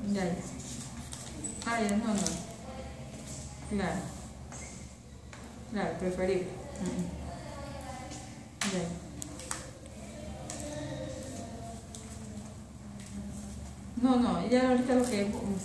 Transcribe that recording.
Ya, ya. Ah, ya, no, no. Claro, claro, preferible. Ya. No, no, ella ahorita lo que